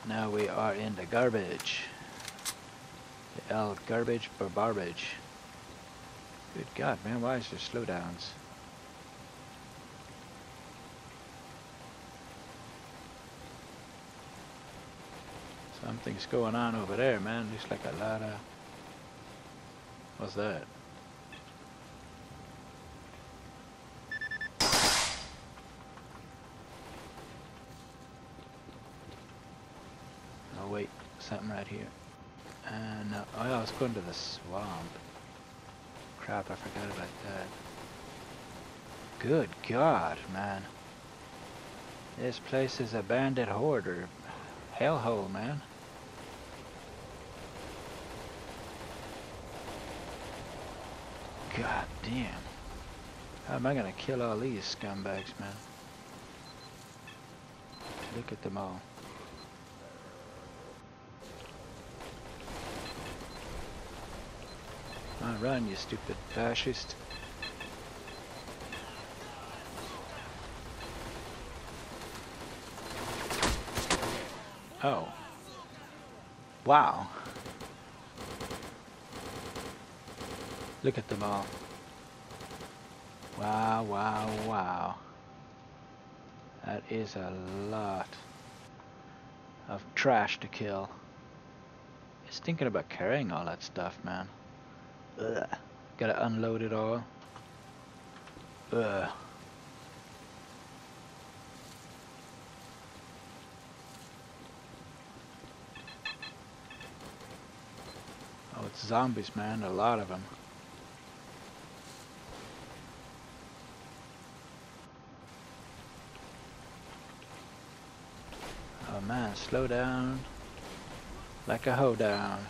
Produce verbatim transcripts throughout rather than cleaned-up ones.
Now we are in the garbage. The L garbage for garbage. Good God, man, why is there slowdowns? Something's going on over there, man. Looks like a lot of... What's that? Oh wait, something right here. And uh, oh, I was going to the swamp. Crap, I forgot about that. Good God, man. This place is a bandit horde or hellhole, man. God damn. How am I gonna kill all these scumbags, man? Look at them all. Oh, run, you stupid fascist. Oh. Wow. Look at them all. Wow, wow, wow. That is a lot of trash to kill. Just thinking about carrying all that stuff, man. Ugh. Gotta unload it all. Ugh. Oh, it's zombies, man. A lot of them. Oh man, slow down. Like a hoedown.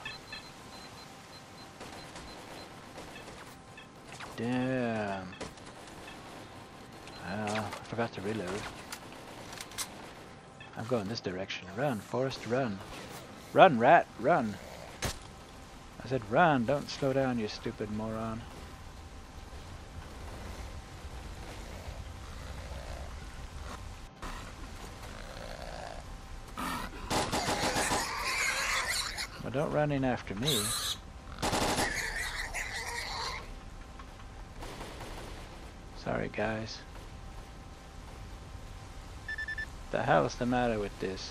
Damn. Uh, I forgot to reload. I'm going this direction. Run, Forrest, run. Run, rat, run. I said run, don't slow down, you stupid moron. Well, don't run in after me. Sorry, guys. The hell's the matter with this?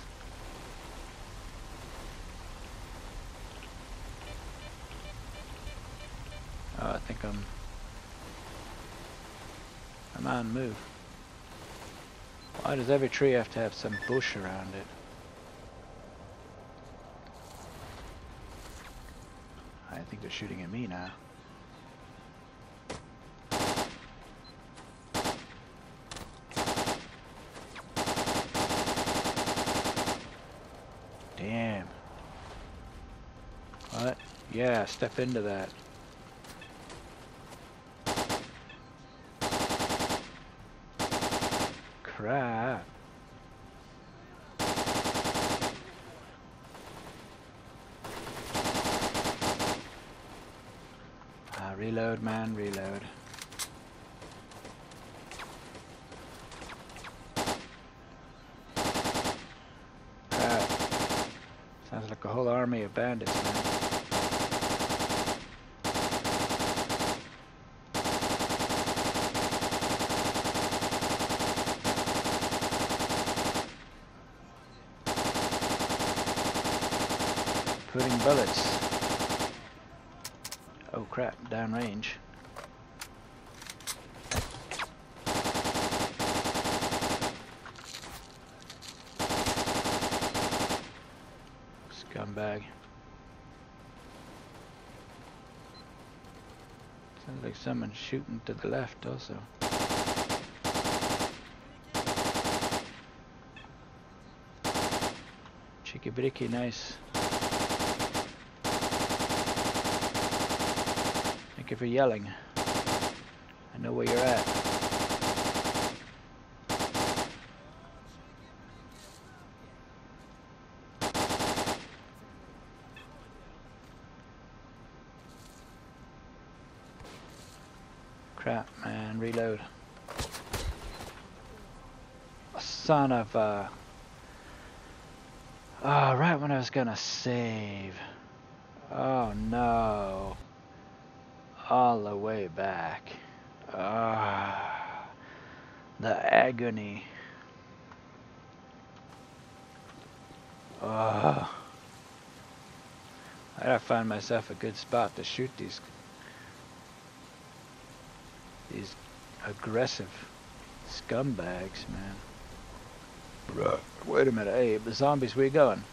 Oh, I think I'm... I'm on move. Why does every tree have to have some bush around it? I think they're shooting at me now. Damn. What? Yeah, step into that. Crap. Ah, reload, man, reload. Crap. Sounds like a whole army of bandits, man. Putting bullets. Oh crap, downrange. Scumbag. Sounds like someone's shooting to the left also. Cheeky bricky, nice. Thank you for yelling. I know where you're at. Crap, man, reload. Son of a... Oh, right when I was gonna save. Oh no. All the way back. Ah, the agony. Oh. I gotta find myself a good spot to shoot these these aggressive scumbags, man. Bruh. Wait a minute, hey, the zombies, where you going?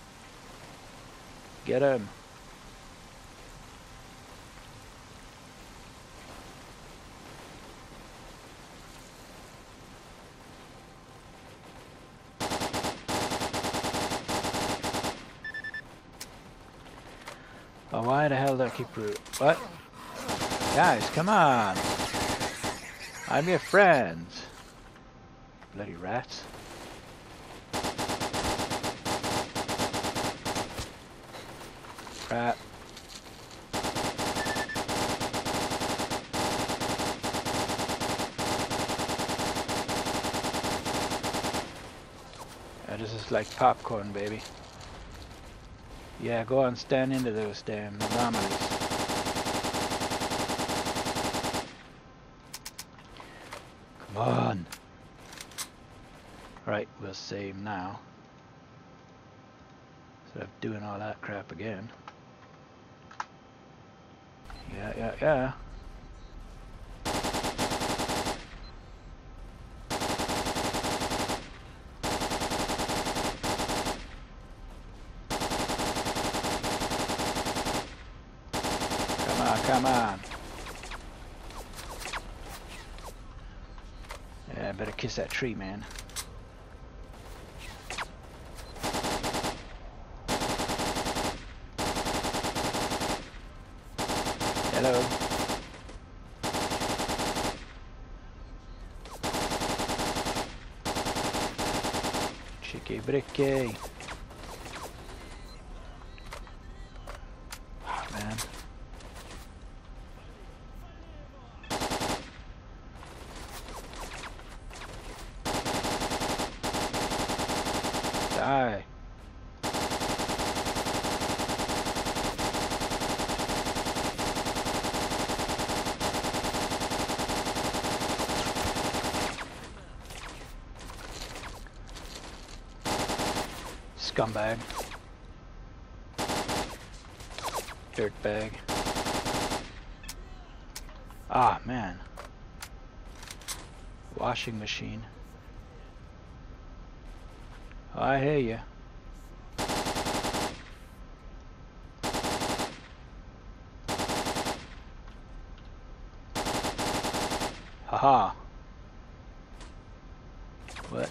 Get him. Oh, why the hell do I keep... What? Guys, come on. I'm your friend. Bloody rats. Crap. Yeah, this is like popcorn, baby. Yeah, go on, stand into those damn anomalies. Come on. Right, we'll save now. Instead of doing all that crap again. Yeah, yeah, yeah. Come on, come on. Yeah, I better kiss that tree, man. Hello. Chicky bricky. Oh, man. Die. Scumbag. Dirtbag. Ah, man. Washing machine. Oh, I hear you. Haha. What?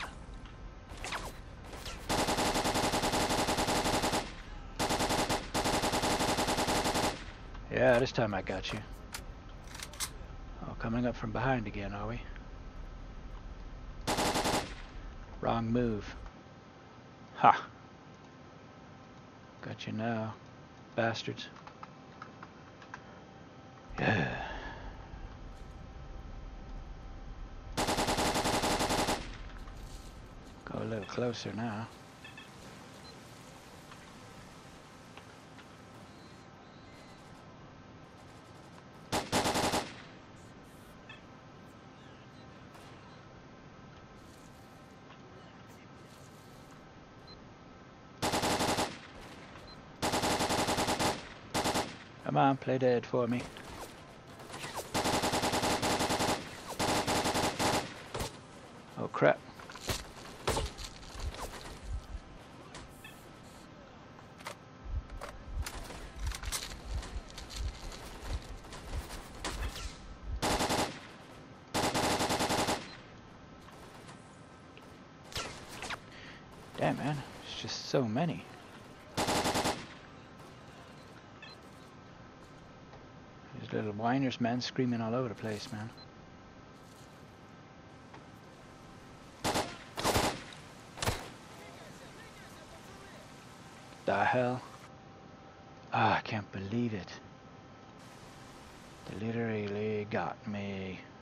Yeah, this time I got you. Oh, coming up from behind again, are we? Wrong move. Ha! Got you now, bastards. Yeah. Go a little closer now. Come on, play dead for me. Oh crap. Damn, man, it's just so many. These little whiners, man, screaming all over the place, man. The hell? Ah, I can't believe it. They literally got me.